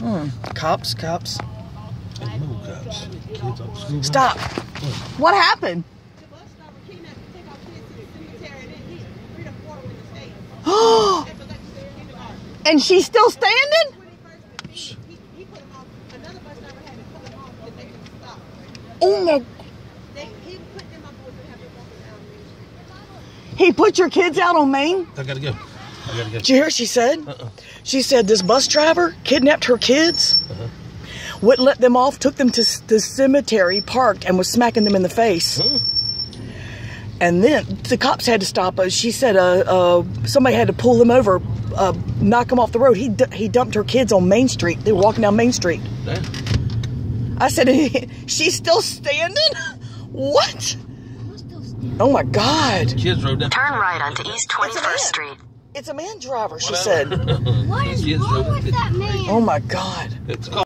Cops. Hey, no cops. Kids off school. Stop. What happened? Oh, and she's still standing? Oh my. He put your kids out on Main? I gotta go. Did you hear what she said? She said this bus driver kidnapped her kids, wouldn't let them off, took them to the cemetery, parked, and was smacking them in the face. And then the cops had to stop us. She said somebody had to pull them over, knock them off the road. He dumped her kids on Main Street. They were walking down Main Street. I said, she's still standing? What? Oh my God. Kids rode down. Turn right onto East 21st Street. It's a man driver, she said. What is wrong with that man? Oh my God. It's